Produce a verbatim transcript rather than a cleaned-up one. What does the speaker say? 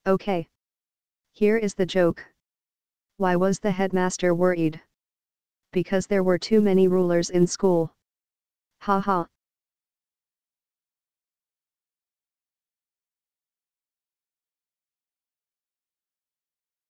Okay. Here is the joke. Why was the headmaster worried? Because there were too many rulers in school. Ha ha.